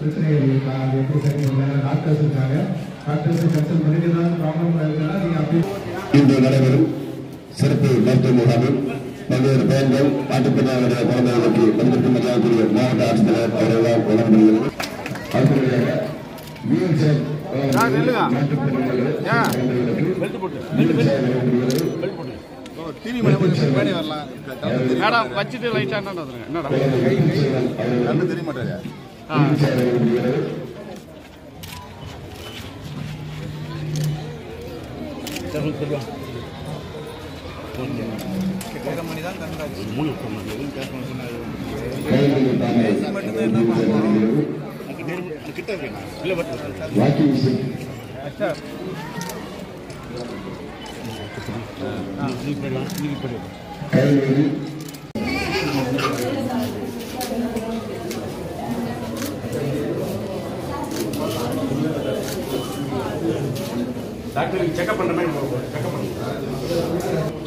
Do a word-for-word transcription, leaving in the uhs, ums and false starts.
பிரச்சனைகள் இருக்கா, அது எப்படி சரி பண்ணல, டாக்டர்ஸ் இருக்காங்க, டாக்டர்ஸை கன்சல்ட் பண்ணிட்டு ஏதாவது ப்ராப்ளம் இருக்குன்னா நீங்கள் அப்படி இன்று நடைபெறும் சிறப்பு மருத்துவ முகாமில் பல்வேறு பயன்கள் மாற்றுத்திறனாளிகளுடைய குழந்தைகளுக்கு மதிப்பிற்கு மரியாதைக்குரிய மாவட்ட ஆட்சித்தலைவர் அவர்களால் வழங்கப்படுகிறது. அடுத்தபடியாக வீல் சேர் வச்சுட்டு லைட்டா என்னடா தெரிய மாட்டாங்க. மணிதான் டாக்டர் செக்அப் பண்ற மாதிரி செக்அப் பண்ணுங்க.